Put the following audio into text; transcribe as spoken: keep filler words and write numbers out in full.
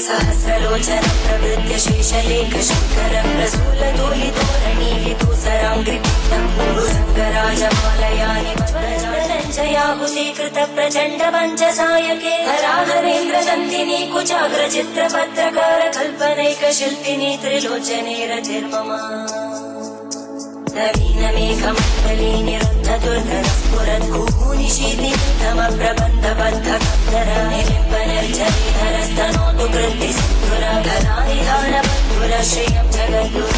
सहस्रलोचन प्रवृत्य शेषलेख शङ्कर प्रसूलदोलितोरणि विदूसराङ्घ्रिभुजङ्गराजमालयानि वज्रजयाहुतीकृत प्रचण्ड पञ्चसायके हराहरेन्द्र नन्दिनी कुचाग्रचित्रपत्रकार कल्पनैकशिल्पिनी त्रिलोचने रतिर्मम नवीनमेघमण्डली निरुद्धदुर्धरस्फुरद्भूनिशीतितमप्रबन्धबद्धकद्धर निलिम्बनर्जरीधरस्तनोतु कृत्तिसिन्धुर धरानिधानबन्धुर श्रियं जगद्गुरु